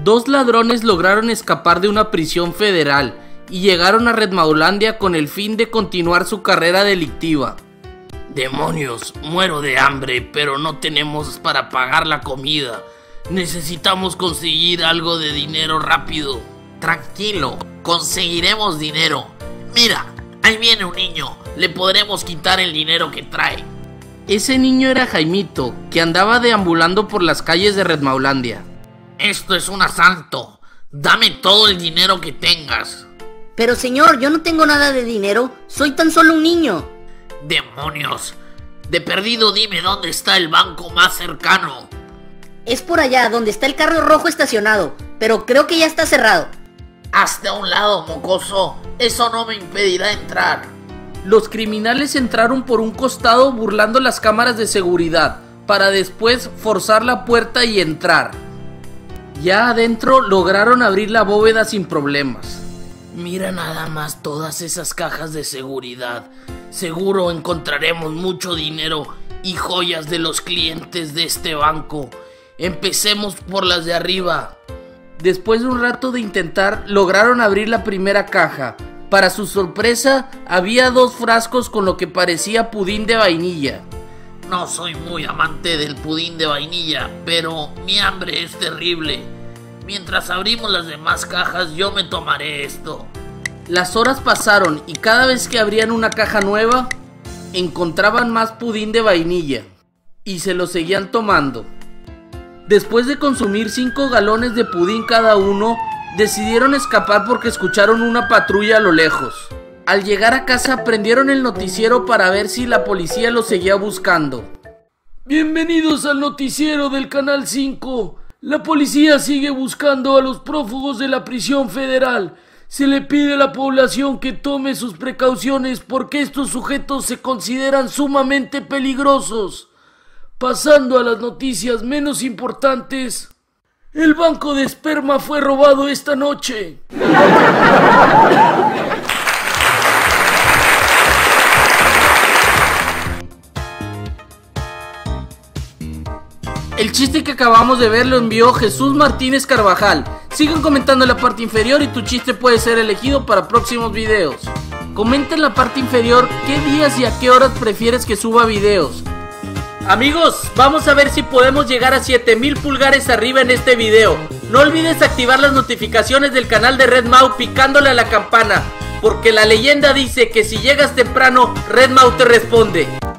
Dos ladrones lograron escapar de una prisión federal y llegaron a Redmaulandia con el fin de continuar su carrera delictiva. Demonios, muero de hambre, pero no tenemos para pagar la comida. Necesitamos conseguir algo de dinero rápido. Tranquilo, conseguiremos dinero. Mira, ahí viene un niño. Le podremos quitar el dinero que trae. Ese niño era Jaimito, que andaba deambulando por las calles de Redmaulandia. Esto es un asalto. Dame todo el dinero que tengas. Pero señor, yo no tengo nada de dinero. Soy tan solo un niño. Demonios. De perdido dime dónde está el banco más cercano. Es por allá, donde está el carro rojo estacionado. Pero creo que ya está cerrado. Hazte a un lado, mocoso. Eso no me impedirá entrar. Los criminales entraron por un costado burlando las cámaras de seguridad, para después forzar la puerta y entrar. Ya adentro lograron abrir la bóveda sin problemas. Mira nada más todas esas cajas de seguridad. Seguro encontraremos mucho dinero y joyas de los clientes de este banco. Empecemos por las de arriba. Después de un rato de intentar, lograron abrir la primera caja. Para su sorpresa, había 2 frascos con lo que parecía pudín de vainilla. No soy muy amante del pudín de vainilla, pero mi hambre es terrible. Mientras abrimos las demás cajas, yo me tomaré esto. Las horas pasaron y cada vez que abrían una caja nueva, encontraban más pudín de vainilla y se lo seguían tomando. Después de consumir 5 galones de pudín cada uno, decidieron escapar porque escucharon una patrulla a lo lejos. Al llegar a casa prendieron el noticiero para ver si la policía los seguía buscando. Bienvenidos al noticiero del Canal 5. La policía sigue buscando a los prófugos de la prisión federal. Se le pide a la población que tome sus precauciones porque estos sujetos se consideran sumamente peligrosos. Pasando a las noticias menos importantes, el banco de esperma fue robado esta noche. El chiste que acabamos de ver lo envió Jesús Martínez Carvajal. Sigan comentando en la parte inferior y tu chiste puede ser elegido para próximos videos. Comenta en la parte inferior qué días y a qué horas prefieres que suba videos. Amigos, vamos a ver si podemos llegar a 7000 pulgares arriba en este video. No olvides activar las notificaciones del canal de Redmau picándole a la campana, porque la leyenda dice que si llegas temprano, Redmau te responde.